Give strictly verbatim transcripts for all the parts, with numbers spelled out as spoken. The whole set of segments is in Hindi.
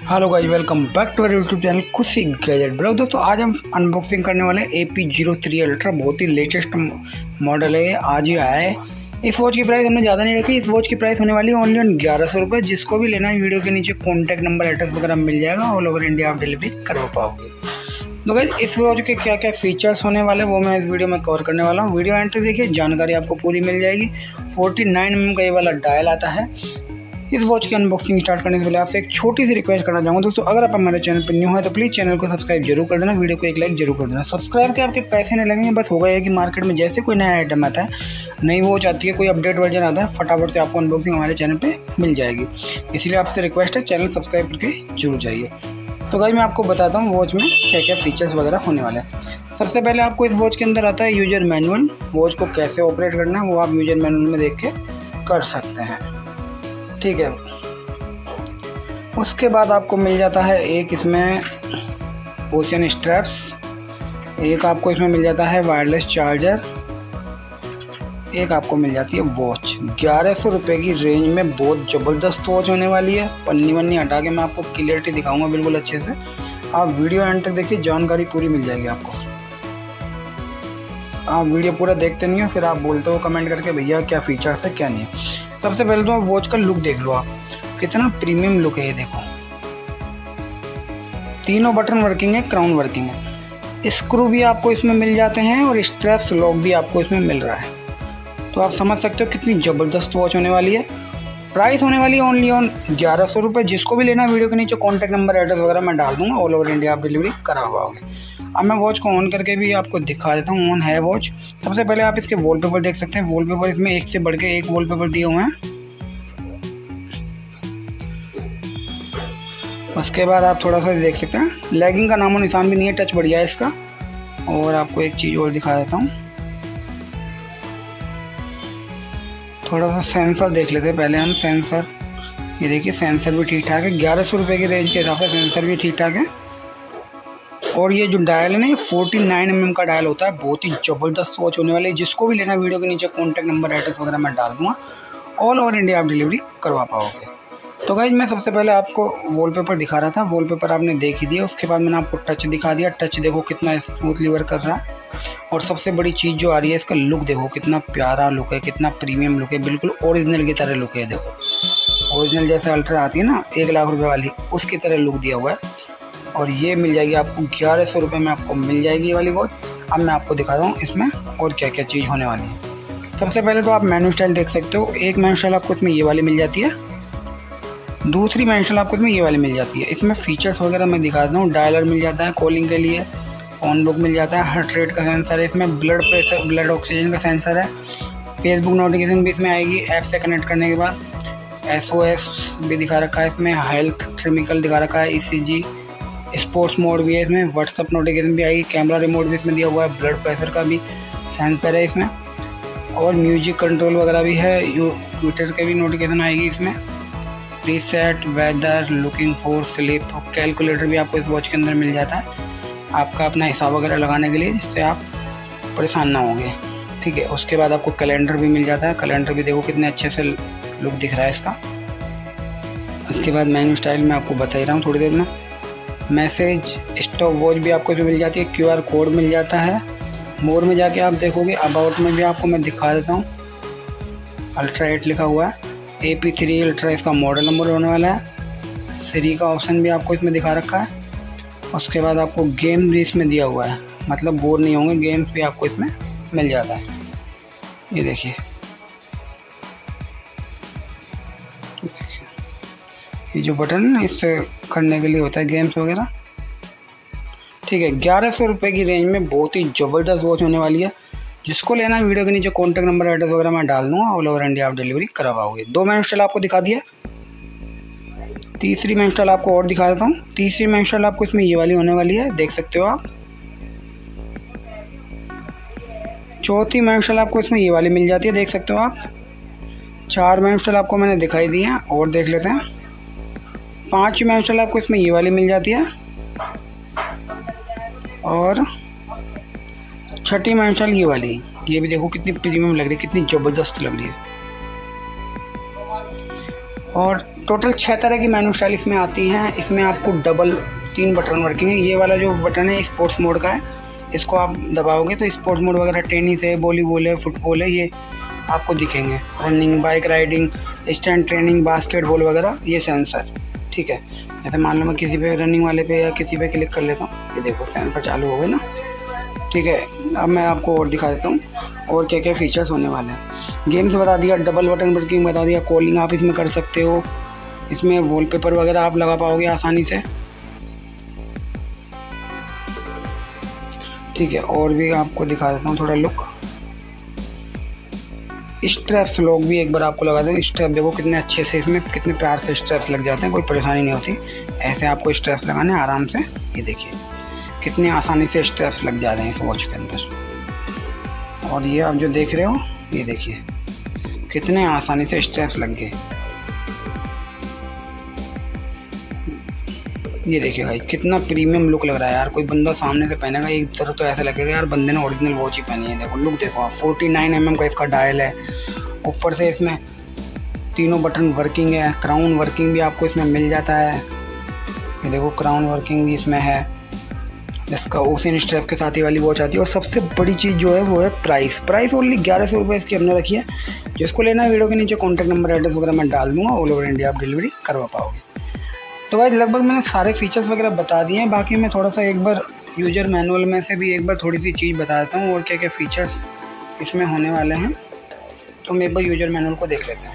Hello guys, welcome back to our YouTube channel Khushi gadget blog. दोस्तों आज हम अनबॉक्सिंग करने वाले हैं A P zero three ultra. बहुत ही लेटेस्ट मॉडल है, आज ही आया है। इस वॉच की प्राइस हमने ज़्यादा नहीं रखी। इस वॉच की प्राइस होने वाली है ओनली ऑन ग्यारह सौ रुपये। जिसको भी लेना है वीडियो के नीचे कॉन्टैक्ट नंबर, एड्रेस वगैरह मिल जाएगा। ऑल ओवर इंडिया आप डिलीवरी करवा पाओगे। तो गाइस इस वॉच के क्या क्या फीचर्स होने वाले हैं वो मैं इस वीडियो में कवर करने वाला हूँ। वीडियो एंड तक देखिए, जानकारी आपको पूरी मिल जाएगी। फोर्टी नाइन एम एम का ये वाला डायल आता है। इस वॉच की अनबॉक्सिंग स्टार्ट करने से पहले आपसे एक छोटी सी रिक्वेस्ट करना चाहूँगा दोस्तों, अगर आप हमारे चैनल पर न्यू है तो प्लीज़ चैनल को सब्सक्राइब जरूर कर देना, वीडियो को एक लाइक जरूर कर देना। सब्सक्राइब के आपके पैसे नहीं लगेंगे, बस होगा ये कि मार्केट में जैसे कोई नया आइटम आता है, नई वॉच आती है, कोई अपडेट वर्जन आता है, फटाफट से आपको अनबॉक्सिंग हमारे चैनल पर मिल जाएगी। इसलिए आपसे रिक्वेस्ट है, चैनल सब्सक्राइब करके जरूर जाइए। तो गाइस मैं आपको बताता हूँ वॉच में क्या क्या फीचर्स वगैरह होने वाले हैं। सबसे पहले आपको इस वॉच के अंदर आता है यूजर मैनुअल। वॉच को कैसे ऑपरेट करना है वो आप यूजर मैनुअल में देख के कर सकते हैं, ठीक है। उसके बाद आपको मिल जाता है एक इसमें ओशियन स्ट्रैप्स, एक आपको इसमें मिल जाता है वायरलेस चार्जर, एक आपको मिल जाती है वॉच। ग्यारह सौ रुपये की रेंज में बहुत ज़बरदस्त वॉच होने वाली है। पन्नी वन्नी हटा के मैं आपको क्लियरिटी दिखाऊंगा बिल्कुल अच्छे से। आप वीडियो एंड तक देखिए, जानकारी पूरी मिल जाएगी आपको। आप वीडियो पूरा देखते नहीं हो, फिर आप बोलते हो कमेंट करके भैया क्या फीचर्स है क्या नहीं है। सबसे पहले तो आप वॉच का लुक देख लो, आप कितना प्रीमियम लुक है ये देखो। तीनों बटन वर्किंग है, क्राउन वर्किंग है, स्क्रू भी आपको इसमें मिल जाते हैं और स्ट्रैप्स लॉक भी आपको इसमें मिल रहा है। तो आप समझ सकते हो कितनी ज़बरदस्त वॉच होने वाली है। प्राइस होने वाली है ओनली ऑन ग्यारह सौ रुपये। जिसको भी लेना है वीडियो के नीचे कॉन्टैक्ट नंबर, एड्रेस वगैरह मैं डाल दूंगा। ऑल ओवर इंडिया आप डिलीवरी करा पाओगे। अब मैं वॉच को ऑन करके भी आपको दिखा देता हूँ। ऑन है वॉच। सबसे पहले आप इसके वॉलपेपर देख सकते हैं। वॉलपेपर इसमें एक से बढ़ के एक वॉलपेपर दिए हुए हैं। उसके बाद आप थोड़ा सा देख सकते हैं, लैगिंग का नामो निशान भी नहीं है, टच बढ़िया है इसका। और आपको एक चीज़ और दिखा देता हूँ, थोड़ा सा सेंसर देख लेते हैं पहले हम। सेंसर ये देखिए, सेंसर भी ठीक ठाक है। ग्यारह सौ रुपये की रेंज के हिसाब से सेंसर भी ठीक ठाक है। और ये जो डायल है ना, ये फोर्टी नाइन एम एम का डायल होता है। बहुत ही ज़बरदस्त वॉच होने वाली है। जिसको भी लेना वीडियो के नीचे कॉन्टैक्ट नंबर, एड्रेस वगैरह मैं डाल दूँगा। ऑल ओवर इंडिया आप डिलीवरी करवा पाओगे। तो गाइज मैं सबसे पहले आपको वॉलपेपर दिखा रहा था। वॉलपेपर आपने देख ही दिया। उसके बाद मैंने आपको टच दिखा दिया। टच देखो कितना स्मूथली वर्क कर रहा है। और सबसे बड़ी चीज़ जो आ रही है, इसका लुक देखो कितना प्यारा लुक है, कितना प्रीमियम लुक है, बिल्कुल ओरिजिनल की तरह लुक है। देखो ओरिजिनल जैसे अल्ट्रा आती है ना एक लाख रुपए वाली, उसकी तरह लुक दिया हुआ है। और ये मिल जाएगी आपको ग्यारह सौ रुपये में, आपको मिल जाएगी ये वाली वॉच। अब मैं आपको दिखाता हूँ इसमें और क्या क्या चीज़ होने वाली है। सबसे पहले तो आप मेनू स्टाइल देख सकते हो। एक मेनू स्टाइल आपको इसमें ये वाली मिल जाती है, दूसरी मेनू स्टाइल आपको इसमें ये वाली मिल जाती है। इसमें फीचर्स वगैरह मैं दिखा देता हूँ। डायलर मिल जाता है कॉलिंग के लिए, ऑन बुक मिल जाता है, हार्ट रेट का सेंसर है इसमें, ब्लड प्रेशर, ब्लड ऑक्सीजन का सेंसर है, फेसबुक नोटिफिकेशन भी इसमें आएगी ऐप से कनेक्ट करने के बाद। एस ओ एस भी दिखा रखा है इसमें, हेल्थ ट्रिमिकल दिखा रखा है, ई सी जी, स्पोर्ट्स मोड भी है इसमें, व्हाट्सअप नोटिफिकेशन भी आएगी, कैमरा रिमोट भी इसमें दिया हुआ है, ब्लड प्रेशर का भी सेंसर है इसमें, और म्यूजिक कंट्रोल वगैरह भी है, यू ट्विटर के भी नोटिफिकेशन आएगी इसमें, preset, weather, looking for sleep, calculator भी आपको इस वॉच के अंदर मिल जाता है, आपका अपना हिसाब वगैरह लगाने के लिए, जिससे आप परेशान ना होंगे, ठीक है। उसके बाद आपको कैलेंडर भी मिल जाता है। कैलेंडर भी देखो कितने अच्छे से लुक दिख रहा है इसका। उसके बाद मेन्यू स्टाइल मैं आपको बता ही रहा हूँ थोड़ी देर में। मैसेज, स्टॉप वॉच भी आपको इसमें मिल जाती है, क्यू आर कोड मिल जाता है। मोर में जाके आप देखोगे, अबाउट में भी आपको मैं दिखा देता हूँ, अल्ट्रा एट लिखा हुआ है, ए पी थ्री अल्ट्रा इसका मॉडल नंबर होने वाला है। सीरी का ऑप्शन भी आपको इसमें दिखा रखा है। उसके बाद आपको गेम भी इसमें दिया हुआ है, मतलब बोर नहीं होंगे, गेम्स भी आपको इसमें मिल जाता है। ये देखिए, ये जो बटन है इससे करने के लिए होता है गेम्स वगैरह, ठीक है। ग्यारह सौ रुपये की रेंज में बहुत ही ज़बरदस्त वॉच होने वाली है। जिसको लेना है वीडियो के नीचे कॉन्टैक्ट नंबर, एड्रेस वगैरह मैं डाल दूँगा। ऑल ओवर इंडिया आप डिलीवरी करा पाओगे। दो मेनू स्टाइल आपको दिखा दिया, तीसरी मेनू स्टाइल आपको और दिखा देता हूँ। तीसरी मेनू स्टाइल आपको इसमें ये वाली होने वाली है, देख सकते हो आप। चौथी मेनू स्टाइल आपको इसमें ये वाली मिल जाती है, देख सकते हो आप। चार मेनू स्टाइल आपको मैंने दिखाई दी हैं, और देख लेते हैं। पांचवी मेनू स्टाइल आपको इसमें ये वाली मिल जाती है, और छठी मेनू स्टाइल ये वाली। ये भी देखो कितनी प्रीमियम लग रही है, कितनी ज़बरदस्त लग रही है। और टोटल छः तरह की मेनू स्टाइल इसमें आती हैं। इसमें आपको डबल तीन बटन वर्किंग है। ये वाला जो बटन है स्पोर्ट्स मोड का है, इसको आप दबाओगे तो स्पोर्ट्स मोड वगैरह टेनिस है, वॉलीबॉल है, फुटबॉल है, ये आपको दिखेंगे। Running, bike riding, stand training, basketball वगैरह, ये सेंसर, ठीक है। जैसे मान लो मैं किसी पे रनिंग वाले पे या किसी पे क्लिक कर लेता हूँ, ये देखो सेंसर चालू हो गए ना, ठीक है। अब मैं आपको और दिखा देता हूँ और क्या क्या फीचर्स होने वाले हैं। गेम्स बता दिया, डबल बटन वर्किंग बता दिया, कॉलिंग आप इसमें कर सकते हो, इसमें वॉलपेपर वगैरह आप लगा पाओगे आसानी से, ठीक है। और भी आपको दिखा देता हूँ थोड़ा लुक। स्ट्रैप्स लॉक भी एक बार आपको लगा दें। स्ट्रैप देखो कितने अच्छे से, इसमें कितने प्यार से स्ट्रैप्स लग जाते हैं, कोई परेशानी नहीं होती। ऐसे आपको स्ट्रैप्स लगाने आराम से, ये देखिए कितनी आसानी से स्ट्रैप्स लग जा रहे हैं इस वॉच के अंदर। और ये आप जो देख रहे हो, ये देखिए कितने आसानी से स्ट्रैप्स लग गए। ये देखिए भाई कितना प्रीमियम लुक लग रहा है यार। कोई बंदा सामने से पहनेगा एक तरफ तो ऐसा लगेगा यार बंदे ने ओरिजिनल वॉच ही पहनी है। देखो लुक देखो आप, फोर्टी नाइन एम एम का इसका डायल है। ऊपर से इसमें तीनों बटन वर्किंग है, क्राउन वर्किंग भी आपको इसमें मिल जाता है। ये देखो क्राउन वर्किंग भी इसमें है। इसका ओसियन स्ट्रैप के साथ ही वाली वॉच आती है। और सबसे बड़ी चीज़ जो है वो है प्राइस। प्राइस ओनली ग्यारह सौ रुपये इसकी हमने रखी है। जिसको लेना है वीडियो के नीचे कॉन्टैक्ट नंबर एड्रेस वगैरह मैं डाल दूँगा, ऑल ओवर इंडिया आप डिलीवरी करवा पाओगे। तो गाइस लगभग मैंने सारे फीचर्स वगैरह बता दिए हैं। बाकी मैं थोड़ा सा एक बार यूज़र मैनुअल में से भी एक बार थोड़ी सी चीज़ बता देता हूँ और क्या क्या फीचर्स इसमें होने वाले हैं। तो हम एक बार यूज़र मैनुअल को देख लेते हैं।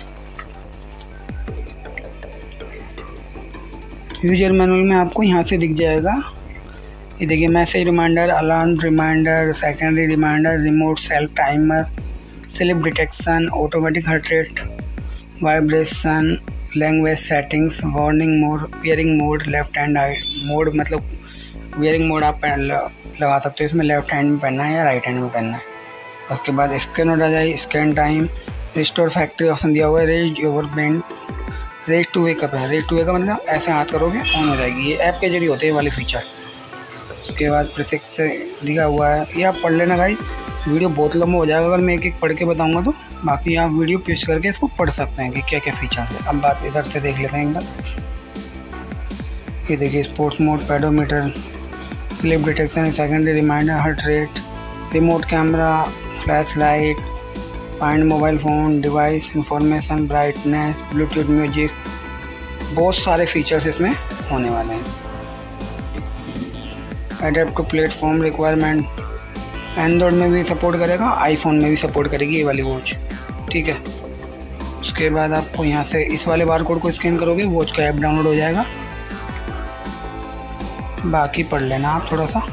यूज़र मैनुअल में आपको यहाँ से दिख जाएगा, ये देखिए message reminder, alarm reminder, secondary reminder, remote self timer, slip detection, automatic heart rate, vibration, language settings, warning mode, wearing mode, left hand mode, मतलब वियरिंग मोड आप लगा सकते हो इसमें, लेफ्ट हैंड में पहनना है या राइट हैंड में पहनना है। उसके बाद स्कैन हो जाए, scan time, restore factory option दिया हुआ है, raise your brain, raise to wake up है। रेज टू वेकअप मतलब ऐसे हाथ करोगे ऑन हो जाएगी, ये ऐप के जरिए होते हैं वाले फीचर। उसके बाद प्रीफिक्स से दिया हुआ है, ये आप पढ़ लेना भाई, वीडियो बहुत लंबा हो जाएगा अगर मैं एक एक पढ़ के बताऊंगा तो। बाकी आप वीडियो पॉज करके इसको पढ़ सकते हैं कि क्या क्या फीचर्स है। अब बात इधर से देख लेते हैं एक बार। ये देखिए sports mode, pedometer, sleep detection, secondary reminder, heart rate, remote camera, flash light, find mobile phone, device information, brightness, Bluetooth music, बहुत सारे फीचर्स इसमें होने वाले हैं। Adapt to platform requirement, Android में भी सपोर्ट करेगा, आईफोन में भी सपोर्ट करेगी ये वाली वॉच, ठीक है। उसके बाद आपको यहाँ से इस वाले बार कोड को स्कैन करोगे, वॉच का ऐप डाउनलोड हो जाएगा। बाकी पढ़ लेना आप थोड़ा सा।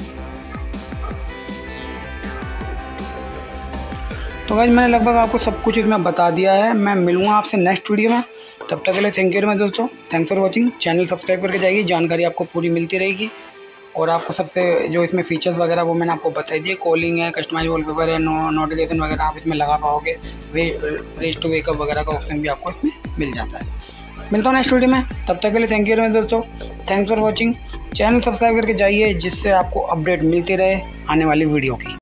तो गाइस मैंने लगभग आपको सब कुछ इसमें बता दिया है। मैं मिलूँगा आपसे नेक्स्ट वीडियो में, तब तक के लिए थैंक यू मैं दोस्तों, thanks for watching. Channel subscribe करके जाइए, जानकारी आपको पूरी मिलती रहेगी। और आपको सबसे जो इसमें फीचर्स वगैरह वो मैंने आपको बता दिए, कॉलिंग है, कस्टमाइज वॉलपेपर है, नो नोटिफिकेशन वगैरह आप इसमें लगा पाओगे, वे रेज टू वेकअप वगैरह का ऑप्शन भी आपको इसमें मिल जाता है। मिलता हूँ नेक्स्ट वीडियो में, तब तक के लिए थैंक यू मेरे दोस्तों, thanks for watching. Channel subscribe करके जाइए जिससे आपको अपडेट मिलती रहे आने वाली वीडियो की।